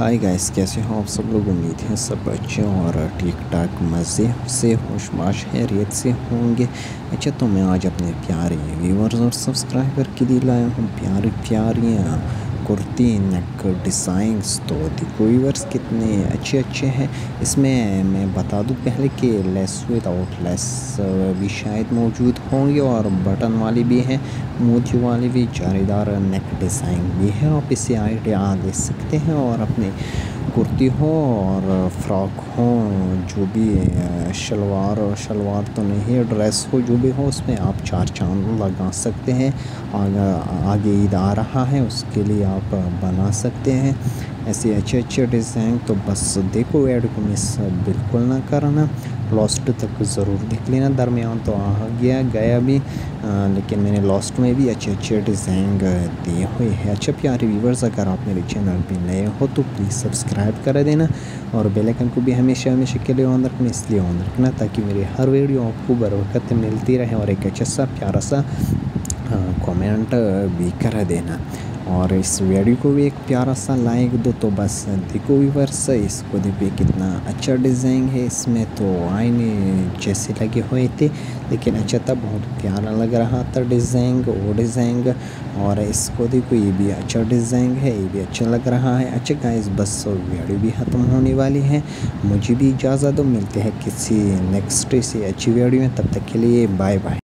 Hi guys, कैसे हो आप सब लोग। उम्मीद है सब अच्छे और ठीक ठाक मज़े से होशमाश हैरियत से होंगे। अच्छा, तो मैं आज अपने प्यारे व्यूवर्स और सब्सक्राइबर के लिए लाया हूँ प्यारी प्यारी कुर्ती नेक डिज़ाइंस। तो देखो व्यूवर्स, कितने अच्छे अच्छे हैं। इसमें मैं बता दूं पहले कि लेस विदाउट लेस भी शायद मौजूद होंगे और बटन वाली भी हैं, मोती वाली भी, जालीदार नेक डिज़ाइन भी है। आप इसे आइडिया ले सकते हैं और अपने कुर्ती हो और फ्रॉक हो, जो भी शलवार तो नहीं है, ड्रेस हो, जो भी हो, उसमें आप चार चांद लगा सकते हैं। आगे ईद आ रहा है, उसके लिए आप बना सकते हैं ऐसे अच्छे अच्छे डिज़ाइन। तो बस देखो, ऐड को मिस बिल्कुल ना करना, लास्ट तक ज़रूर देख लेना। दरमियान तो आ गया भी, लेकिन मैंने लास्ट में भी अच्छे अच्छे डिज़ाइन दिए हुए हैं। अच्छा प्यारे व्यूवर्स, अगर आप मेरे चैनल पे नए हो तो प्लीज़ सब्सक्राइब कर देना और बेल आइकन को भी हमेशा हमेशा के लिए ऑन रखना, इसलिए ऑन रखना ताकि मेरी हर वीडियो आपको बर वक्त मिलती रहे। और एक अच्छा सा प्यारा सा कमेंट भी कर देना और इस वीडियो को भी एक प्यारा सा लाइक दो। तो बस देखो व्यूअर्स, इसको देखिए कितना अच्छा डिज़ाइन है। इसमें तो आईने जैसे लगे हुए थे, लेकिन अच्छा था, बहुत प्यारा लग रहा था डिज़ाइन, वो डिज़ाइन। और इसको देखो, ये भी अच्छा डिज़ाइन है, ये भी अच्छा लग रहा है। अच्छा गाइस, बस वीडियो भी ख़त्म होने वाली है, मुझे भी इजाज़त दो। मिलते हैं किसी नेक्स्ट से अच्छी वीडियो में, तब तक के लिए बाय बाय।